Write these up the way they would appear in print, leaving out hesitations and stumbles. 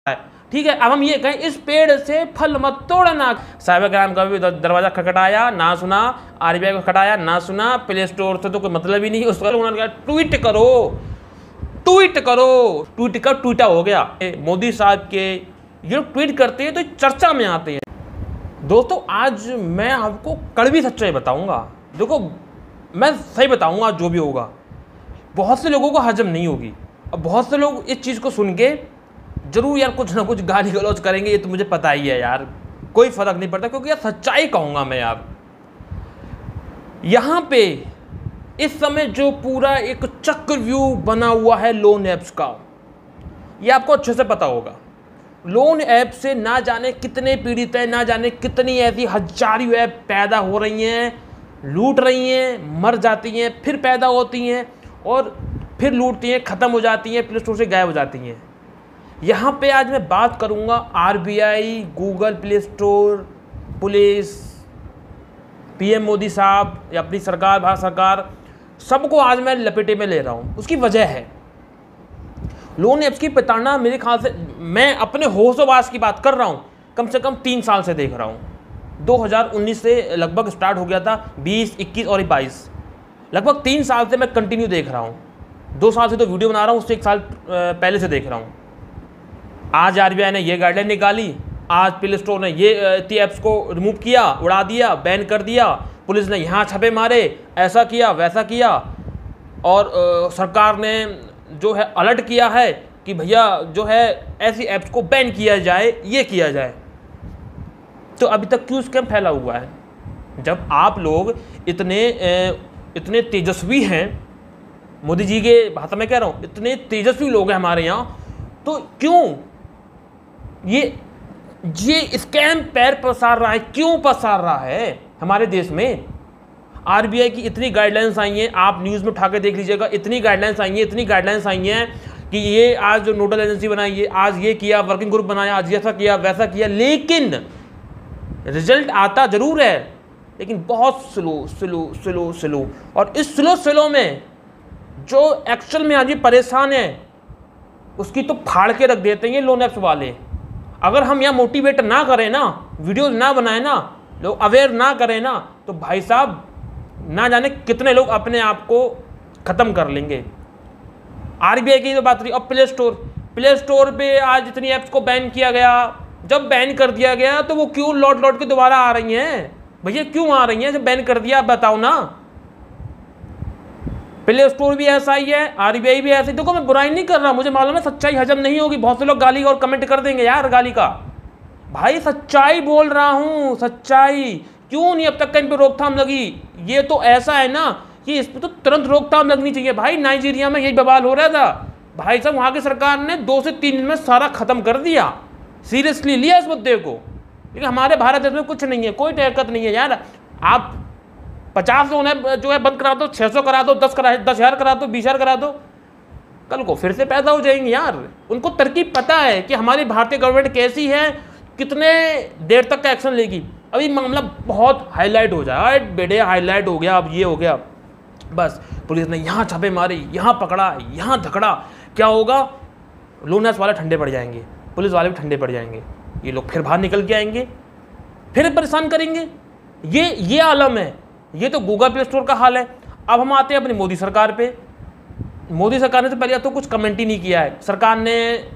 ठीक है। अब हम ये कहें इस पेड़ से फल मत तोड़ना। साइबर क्राइम का भी दरवाजा खटखटाया, ना सुना। आरबीआई को खटाया, ना सुना। प्ले स्टोर से तो कोई मतलब ही नहीं। उस पर उन्होंने कहा ट्वीट करो, ट्वीट करो। ट्वीट का ट्वीटा हो गया। मोदी साहब के ये ट्वीट करते हैं तो चर्चा में आते हैं। दोस्तों आज मैं आपको कड़वी सच्चाई बताऊंगा। देखो मैं सही बताऊंगा, जो भी होगा बहुत से लोगों को हजम नहीं होगी। अब बहुत से लोग इस चीज़ को सुन के जरूर यार कुछ ना कुछ गाली गलौज करेंगे, ये तो मुझे पता ही है यार, कोई फर्क नहीं पड़ता, क्योंकि यार सच्चाई कहूँगा मैं यार। यहाँ पे इस समय जो पूरा एक चक्रव्यूह बना हुआ है लोन ऐप्स का, ये आपको अच्छे से पता होगा। लोन ऐप से ना जाने कितने पीड़ित हैं, ना जाने कितनी ऐसी हजारों ऐप पैदा हो रही हैं, लूट रही हैं, मर जाती हैं, फिर पैदा होती हैं और फिर लूटती हैं, ख़त्म हो जाती हैं, प्ले स्टोर से गायब हो जाती हैं। यहाँ पे आज मैं बात करूँगा RBI, Google play store, police, PM Modi साहब या अपनी सरकार, भारत सरकार, सबको आज मैं लपेटे में ले रहा हूँ। उसकी वजह है लोन ऐप्स की प्रताड़ना। मेरे ख्याल से मैं अपने होशोबास की बात कर रहा हूँ, कम से कम 3 साल से देख रहा हूँ। 2019 से लगभग स्टार्ट हो गया था, 20, 21 और 22, लगभग 3 साल से मैं कंटिन्यू देख रहा हूँ। 2 साल से तो वीडियो बना रहा हूँ, उससे 1 साल पहले से देख रहा हूँ। आज आरबीआई ने ये गाइडलाइन निकाली, आज प्ले स्टोर ने ये ऐप्स को रिमूव किया, उड़ा दिया, बैन कर दिया, पुलिस ने यहाँ छापे मारे, ऐसा किया वैसा किया, और सरकार ने जो है अलर्ट किया है कि भैया जो है ऐसी ऐप्स को बैन किया जाए, ये किया जाए। तो अभी तक क्यों स्कैम फैला हुआ है? जब आप लोग इतने तेजस्वी हैं, मोदी जी के भाषा में कह रहा हूँ, इतने तेजस्वी लोग हैं हमारे यहाँ, तो क्यों ये स्कैम पैर पसार रहा है? क्यों पसार रहा है हमारे देश में? आरबीआई की इतनी गाइडलाइंस आई हैं, आप न्यूज़ में उठा के देख लीजिएगा, इतनी गाइडलाइंस आई हैं कि ये आज जो नोडल एजेंसी बनाई है, आज ये किया, वर्किंग ग्रुप बनाया, आज ऐसा किया वैसा किया, लेकिन रिजल्ट आता जरूर है, लेकिन बहुत स्लो। और इस स्लो में जो एक्चुअल में आज परेशान है उसकी तो फाड़ के रख देते हैं ये लोन ऐप्स वाले। अगर हम यहाँ मोटिवेट ना करें ना, वीडियोस ना बनाए ना, लोग अवेयर ना करें ना, तो भाई साहब ना जाने कितने लोग अपने आप को ख़त्म कर लेंगे। आरबीआई की तो बात रही। अब प्ले स्टोर पे आज इतनी ऐप्स को बैन किया गया। जब बैन कर दिया गया तो वो क्यों लौट के दोबारा आ रही हैं? भैया क्यों आ रही हैं? जब बैन कर दिया बताओ ना। प्ले स्टोर भी ऐसा ही है, आरबीआई भी ऐसा ही। देखो मैं बुराई नहीं कर रहा, मुझे मालूम है सच्चाई हजम नहीं होगी, बहुत से लोग गाली और कमेंट कर देंगे यार गाली का। भाई सच्चाई बोल रहा हूँ, सच्चाई। क्यों नहीं अब तक कहीं पे रोकथाम लगी? ये तो ऐसा है ना कि इस पर तो तुरंत रोकथाम लगनी चाहिए। भाई नाइजीरिया में यही बवाल हो रहा था, भाई साहब वहाँ की सरकार ने 2 से 3 दिन में सारा खत्म कर दिया, सीरियसली लिया इस मुद्दे को। लेकिन हमारे भारत देश में कुछ नहीं है, कोई दिक्कत नहीं है यार। आप 50 उन्हें जो है बंद करा दो, 600 करा दो, 10,000 करा दो, 20,000 करा दो, कल को फिर से पैदा हो जाएंगे यार। उनको तरकीब पता है कि हमारी भारतीय गवर्नमेंट कैसी है, कितने देर तक का एक्शन लेगी। अभी मामला बहुत हाईलाइट हो जाए, बेटे हाईलाइट हो गया, अब ये हो गया, बस पुलिस ने यहाँ छापे मारे, यहाँ पकड़ा, यहाँ धकड़ा, क्या होगा? लोन ऐप्स वाले ठंडे पड़ जाएंगे, पुलिस वाले भी ठंडे पड़ जाएंगे, ये लोग फिर बाहर निकल के आएंगे, फिर परेशान करेंगे। ये आलम है। ये तो गूगल प्ले स्टोर का हाल है। अब हम आते हैं अपनी मोदी सरकार पे। मोदी सरकार ने तो पहले तो कुछ कमेंट ही नहीं किया है। सरकार ने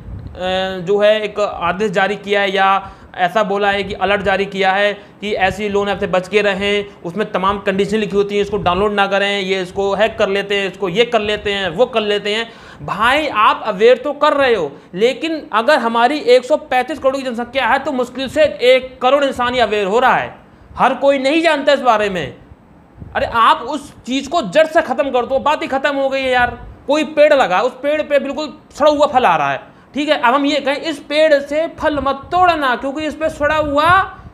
जो है एक आदेश जारी किया है या ऐसा बोला है कि अलर्ट जारी किया है कि ऐसी लोन ऐप से बच के रहें, उसमें तमाम कंडीशन लिखी होती हैं, इसको डाउनलोड ना करें, ये इसको हैक कर लेते हैं, इसको ये कर लेते हैं, वो कर लेते हैं। भाई आप अवेयर तो कर रहे हो, लेकिन अगर हमारी 135 करोड़ की जनसंख्या है तो मुश्किल से 1 करोड़ इंसान ही अवेयर हो रहा है, हर कोई नहीं जानता इस बारे में। अरे आप उस चीज़ को जड़ से ख़त्म कर दो, बात ही ख़त्म हो गई है यार। कोई पेड़ लगा, उस पेड़ पे बिल्कुल सड़ा हुआ फल आ रहा है, ठीक है। अब हम ये कहें इस पेड़ से फल मत तोड़ना, क्योंकि इस पे सड़ा हुआ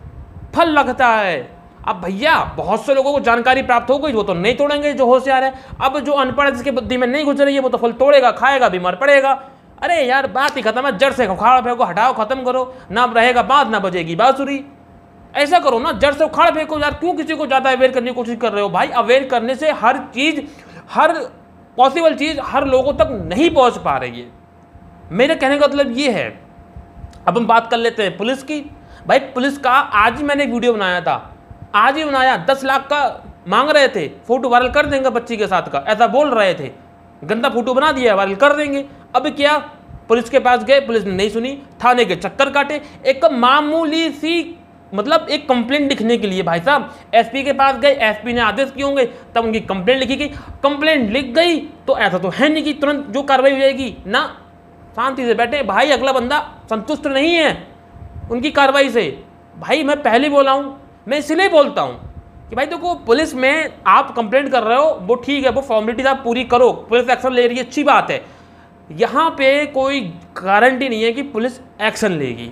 फल लगता है। अब भैया बहुत से लोगों को जानकारी प्राप्त हो गई, वो तो नहीं तोड़ेंगे जो होशियार है। अब जो अनपढ़ जिसकी बुद्धि में नहीं गुजर रही है वो तो फल तोड़ेगा, खाएगा, बीमार पड़ेगा। अरे यार बात ही खत्म है, जड़ से उखाड़ फेंको, हटाओ, खत्म करो, ना रहेगा बात ना बजेगी बांसुरी। ऐसा करो ना, जड़ से उखाड़ फेंको यार। क्यों किसी को ज़्यादा अवेयर करने की कोशिश कर रहे हो? भाई अवेयर करने से हर चीज़, हर पॉसिबल चीज़ हर लोगों तक नहीं पहुंच पा रही है। मेरे कहने का मतलब ये है, अब हम बात कर लेते हैं पुलिस की। भाई पुलिस का आज ही मैंने वीडियो बनाया था, आज ही बनाया, 10 लाख का मांग रहे थे, फोटो वायरल कर देंगे बच्ची के साथ का, ऐसा बोल रहे थे, गंदा फोटो बना दिया वायरल कर देंगे। अब क्या, पुलिस के पास गए, पुलिस ने नहीं सुनी, थाने के चक्कर काटे, एक मामूली सी मतलब एक कंप्लेंट लिखने के लिए भाई साहब एसपी के पास गए, एसपी ने आदेश किए होंगे तब उनकी कंप्लेंट लिखी गई, कंप्लेंट लिख गई तो ऐसा तो है नहीं कि तुरंत जो कार्रवाई हो जाएगी ना, शांति से बैठे भाई, अगला बंदा संतुष्ट नहीं है उनकी कार्रवाई से। भाई मैं पहले बोला हूँ, मैं इसलिए बोलता हूँ कि भाई देखो पुलिस में आप कंप्लेंट कर रहे हो वो ठीक है, वो फॉर्मेलिटीज आप पूरी करो, पुलिस एक्शन ले रही है अच्छी बात है, यहाँ पे कोई गारंटी नहीं है कि पुलिस एक्शन लेगी।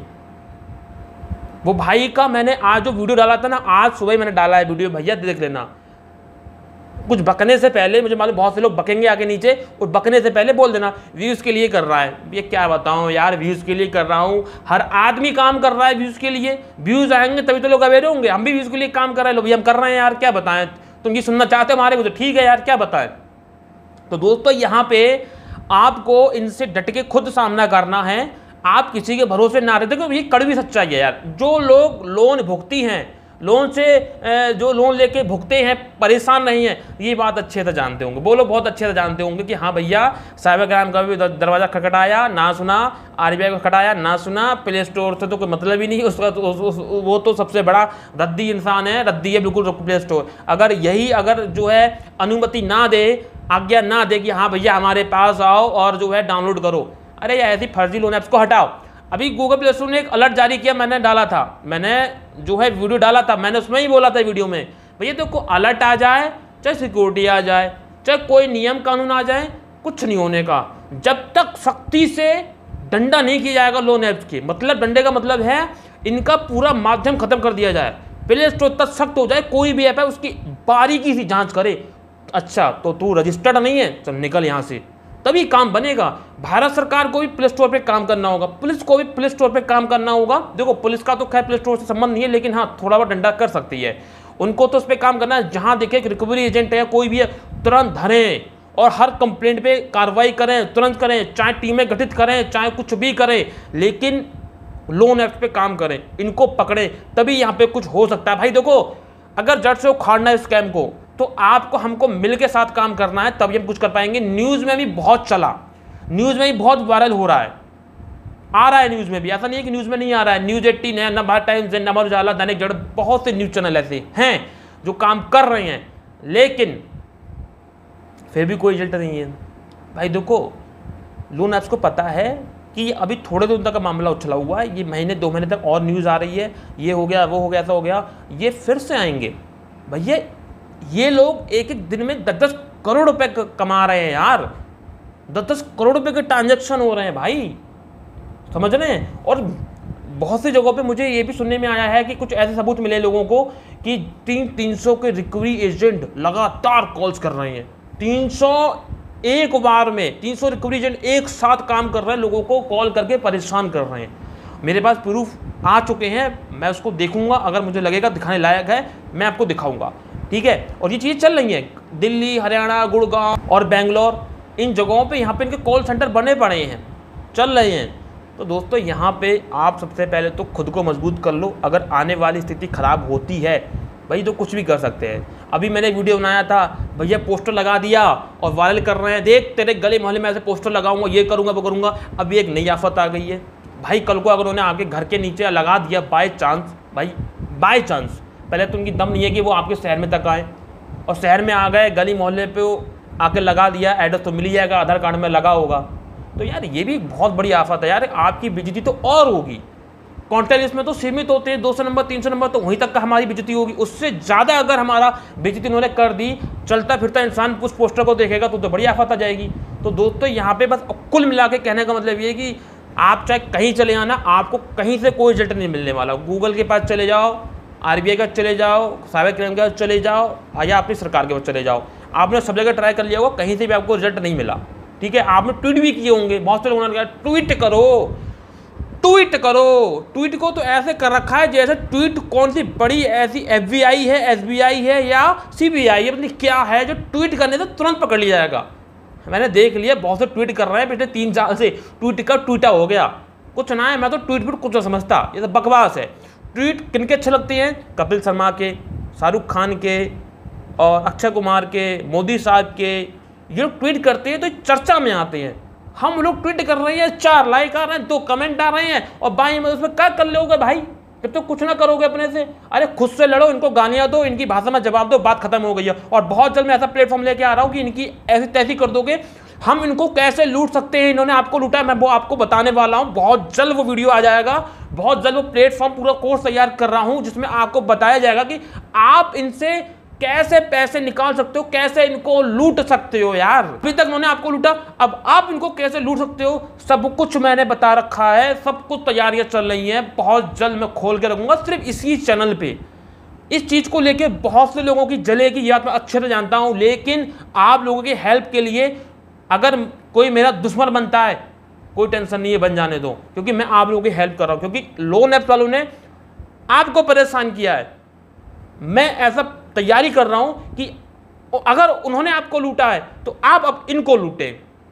वो भाई का मैंने आज जो वीडियो डाला था ना, आज सुबह ही मैंने डाला है वीडियो, भैया देख लेना। कुछ बकने से पहले, मुझे मालूम बहुत से लोग बकेंगे आगे नीचे, और बकने से पहले बोल देना व्यूज़ के लिए कर रहा है। ये क्या बताऊं यार, व्यूज़ के लिए कर रहा हूं, हर आदमी काम कर रहा है व्यूज़ के लिए, व्यूज़ आएंगे तभी तो लोग अवेयर होंगे। हम भी व्यूज़ के लिए काम कर रहे हैं, लोग हम कर रहे हैं यार, क्या बताएं, तुम ये सुनना चाहते हो हमारे को तो ठीक है यार, क्या बताएं। तो दोस्तों यहाँ पे आपको इनसे डट के खुद सामना करना है, आप किसी के भरोसे ना रहते, क्योंकि ये कड़वी सच्चाई है यार। जो लोग लोन भुगती हैं, लोन से जो लोन लेके भुगते हैं, परेशान नहीं है, ये बात अच्छे से जानते होंगे, वो लोग बहुत अच्छे से जानते होंगे कि हाँ भैया साइबर क्राइम का भी दरवाज़ा खटखटाया ना सुना, आरबीआई को खटाया ना सुना, प्ले स्टोर से तो कोई मतलब ही नहीं उसका, वो तो सबसे बड़ा रद्दी इंसान है, रद्दी है बिल्कुल प्ले स्टोर। अगर जो है अनुमति ना दे, आज्ञा ना दे कि हाँ भैया हमारे पास आओ और जो है डाउनलोड करो, अरे यार ऐसी फर्जी लोन ऐप्स को हटाओ। अभी गूगल प्ले स्टोर ने एक अलर्ट जारी किया, मैंने डाला था, मैंने जो है वीडियो डाला था, मैंने उसमें ही बोला था वीडियो में, भैया देखो अलर्ट आ जाए, चाहे सिक्योरिटी आ जाए, चाहे कोई नियम कानून आ जाए, कुछ नहीं होने का जब तक सख्ती से डंडा नहीं किया जाएगा लोन ऐप्स के। मतलब डंडे का मतलब है इनका पूरा माध्यम खत्म कर दिया जाए, प्ले स्टोर तक सख्त हो जाए, कोई भी ऐप है उसकी बारीकी से जाँच करे, अच्छा तो तू रजिस्टर्ड नहीं है चल निकल यहाँ से, तभी काम बनेगा। भारत सरकार को भी प्ले स्टोर पे काम करना होगा, पुलिस को भी प्ले स्टोर पे काम करना होगा। देखो पुलिस का तो खैर प्ले स्टोर से संबंध नहीं है, लेकिन हाँ थोड़ा बहुत डंडा कर सकती है, उनको तो उस पर काम करना है। जहाँ देखे कि रिकवरी एजेंट है कोई भी है, तुरंत धरें और हर कंप्लेंट पे कार्रवाई करें, तुरंत करें, चाहे टीमें गठित करें, चाहे कुछ भी करें, लेकिन लोन एक्ट पे काम करें, इनको पकड़ें, तभी यहाँ पे कुछ हो सकता है। भाई देखो अगर जड़ से उखाड़ना है स्कैम को, तो आपको हमको मिल के साथ काम करना है, तभी हम कुछ कर पाएंगे। न्यूज़ में भी बहुत चला, न्यूज़ में भी बहुत वायरल हो रहा है, आ रहा है न्यूज़ में भी, ऐसा नहीं है कि न्यूज़ में नहीं आ रहा है। न्यूज़ 18 है, नवभारत टाइम्स है, अमर उजाला, दैनिक जागरण, बहुत से न्यूज़ चैनल ऐसे हैं जो काम कर रहे हैं, लेकिन फिर भी कोई रिजल्ट नहीं है। भाई देखो लोन ऐप्स को पता है कि अभी थोड़े दिन तक का मामला उछला हुआ है, ये महीने 2 महीने तक और न्यूज़ आ रही है, ये हो गया वो हो गया ऐसा हो गया, ये फिर से आएंगे। भैया ये लोग एक एक दिन में 10-10 करोड़ रुपए कमा रहे हैं यार, 10-10 करोड़ रुपए के ट्रांजैक्शन हो रहे हैं भाई, समझ रहे हैं। और बहुत सी जगहों पे मुझे ये भी सुनने में आया है कि कुछ ऐसे सबूत मिले लोगों को कि 300 के रिकवरी एजेंट लगातार कॉल्स कर रहे हैं, 300 एक बार में 300 रिकवरी एजेंट एक साथ काम कर रहे हैं, लोगों को कॉल करके परेशान कर रहे हैं। मेरे पास प्रूफ आ चुके हैं, मैं उसको देखूंगा, अगर मुझे लगेगा दिखाने लायक है मैं आपको दिखाऊंगा, ठीक है। और ये चीज़ें चल रही हैं दिल्ली, हरियाणा, गुड़गांव और बेंगलोर, इन जगहों पे यहाँ पे इनके कॉल सेंटर बने पड़े हैं, चल रहे हैं। तो दोस्तों यहाँ पे आप सबसे पहले तो खुद को मजबूत कर लो, अगर आने वाली स्थिति ख़राब होती है भाई तो कुछ भी कर सकते हैं। अभी मैंने वीडियो बनाया था, भैया पोस्टर लगा दिया और वायरल कर रहे हैं, देख तेरे गली मोहल्ले में ऐसे पोस्टर लगाऊंगा, ये करूँगा वो करूँगा। अभी एक नई आफत आ गई है भाई, कल को अगर उन्होंने आपके घर के नीचे लगा दिया बाय चांस, भाई बाय चांस, पहले तो उनकी दम नहीं है कि वो आपके शहर में तक आए, और शहर में आ गए, गली मोहल्ले पे आके लगा दिया, एड्रेस तो मिल ही जाएगा, आधार कार्ड में लगा होगा, तो यार ये भी बहुत बड़ी आफत है यार। आपकी बेइज्जती तो और होगी, कॉन्टैक्ट लिस्ट में तो सीमित होते हैं 200 नंबर 300 नंबर, तो वहीं तक का हमारी बेइज्जती होगी, उससे ज़्यादा अगर हमारा बेइज्जती उन्होंने कर दी, चलता फिरता इंसान उस पोस्टर को देखेगा तो बड़ी आफत आ जाएगी। तो दोस्तों यहाँ पे बस कुल मिला के कहने का मतलब ये कि आप चाहे कहीं चले आना, आपको कहीं से कोई रिजल्ट नहीं मिलने वाला। गूगल के पास चले जाओ, आरबीआई का चले जाओ, साइबर क्राइम के पास चले जाओ, या अपनी सरकार के पास चले जाओ, आपने सब जगह ट्राई कर लिया होगा, कहीं से भी आपको रिजल्ट नहीं मिला, ठीक है। आपने ट्वीट भी किए होंगे, बहुत से लोगों ने कहा ट्वीट करो, ट्वीट करो, ट्वीट को तो ऐसे कर रखा है जैसे ट्वीट कौन सी बड़ी ऐसी FBI है, SBI है या CBI है, मतलब क्या है जो ट्वीट करने से तुरंत पकड़ लिया जाएगा। मैंने देख लिया बहुत से ट्वीट कर रहे हैं, पिछले 3 साल से ट्वीट का ट्वीटा हो गया, कुछ ना है, मैं तो ट्वीट कुछ नहीं समझता, ये तो बकवास है। ट्वीट किनके अच्छे लगते हैं? कपिल शर्मा के, शाहरुख खान के और अक्षय कुमार के, मोदी साहब के। ये लोग ट्वीट करते हैं तो चर्चा में आते हैं। हम लोग ट्वीट कर रहे हैं, 4 लाइक आ रहे हैं, 2 कमेंट आ रहे हैं, और बाई में उसमें क्या कर लोगे भाई? जब तो कुछ ना करोगे अपने से। अरे खुद से लड़ो, इनको गालियां दो, इनकी भाषा में जवाब दो, बात खत्म हो गई है। और बहुत जल्द मैं ऐसा प्लेटफॉर्म लेके आ रहा हूँ कि इनकी ऐसी तैसी कर दोगे। हम इनको कैसे लूट सकते हैं, इन्होंने आपको लूटा, मैं वो आपको बताने वाला हूँ। बहुत जल्द वो वीडियो आ जाएगा, बहुत जल्द वो प्लेटफॉर्म, पूरा कोर्स तैयार कर रहा हूँ जिसमें आपको बताया जाएगा कि आप इनसे कैसे पैसे निकाल सकते हो, कैसे इनको लूट सकते हो। यार अभी तक उन्होंने आपको लूटा, अब आप इनको कैसे लूट सकते हो, सब कुछ मैंने बता रखा है, सब कुछ तैयारियां चल रही हैं। बहुत जल्द मैं खोल के रखूंगा सिर्फ इसी चैनल पे। इस चीज को लेके बहुत से लोगों की जलेगी, ये बात मैं अच्छे से जानता हूं, लेकिन आप लोगों की हेल्प के लिए अगर कोई मेरा दुश्मन बनता है, कोई टेंशन नहीं है, बन जाने दो, क्योंकि मैं आप लोगों की हेल्प कर रहा हूं। क्योंकि लोन ऐप वालों ने आपको परेशान किया है, मैं ऐसा तैयारी कर रहा हूं कि अगर उन्होंने आपको लूटा है तो आप अब इनको लूटे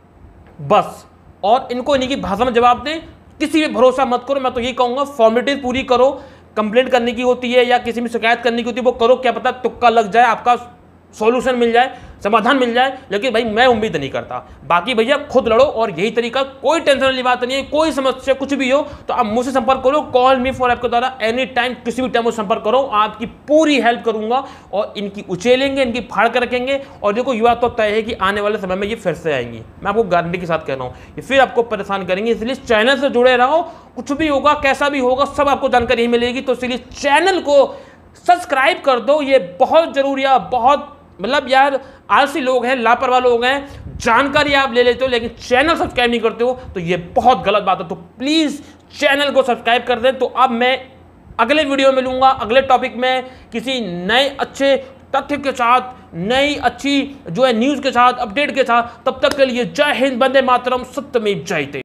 बस, और इनको इन्हीं की भाषा में जवाब दें। किसी भी भरोसा मत करो, मैं तो यही कहूंगा, फॉर्मेलिटीज पूरी करो। कंप्लेंट करने की होती है या किसी में शिकायत करने की होती है, वो करो, क्या पता तुक्का लग जाए, आपका सॉल्यूशन मिल जाए, समाधान मिल जाए। लेकिन भाई मैं उम्मीद नहीं करता। बाकी भैया खुद लड़ो, और यही तरीका, कोई टेंशन वाली बात नहीं है। कोई समस्या कुछ भी हो तो आप मुझसे संपर्क करो, कॉल मी फॉर ऐप के द्वारा एनी टाइम, किसी भी टाइम मुझसे संपर्क करो, आपकी पूरी हेल्प करूंगा। और इनकी उछेलेंगे, इनकी फाड़ कर रखेंगे। और देखो युवा तो तय है कि आने वाले समय में ये फिर से आएंगी, मैं आपको गारंटी के साथ कह रहा हूँ, ये फिर आपको परेशान करेंगे। इसलिए चैनल से जुड़े रहो, कुछ भी होगा, कैसा भी होगा, सब आपको जानकारी मिलेगी। तो इसलिए चैनल को सब्सक्राइब कर दो, ये बहुत जरूरी है। बहुत मतलब यार आलसी लोग हैं, लापरवाह लोग हैं, जानकारी आप ले लेते हो लेकिन चैनल सब्सक्राइब नहीं करते हो, तो ये बहुत गलत बात है। तो प्लीज़ चैनल को सब्सक्राइब कर दें। तो अब मैं अगले वीडियो में मिलूंगा, अगले टॉपिक में, किसी नए अच्छे तथ्य के साथ, नई अच्छी जो है न्यूज़ के साथ, अपडेट के साथ। तब तक के लिए जय हिंद, वंदे मातरम, सत्यमेव जयते।